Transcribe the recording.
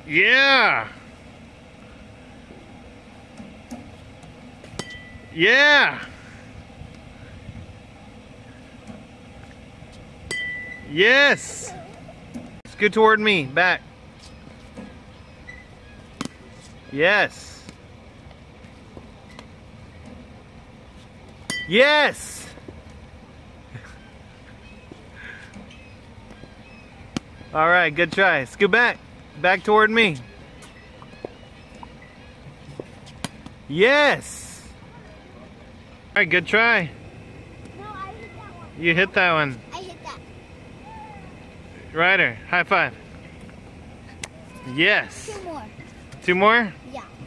Yeah. Yeah. Yes. Scoot toward me. Back. Yes. Yes. All right, good try. Scoot back. Back toward me. Yes. All right, good try. No, I hit that one. You hit that one. I hit that. Ryder, high five. Yes. 2 more. 2 more? Yeah.